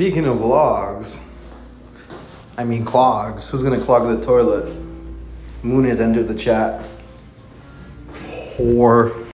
Speaking of logs, I mean clogs. Who's gonna clog the toilet? Moon has entered the chat. Whore.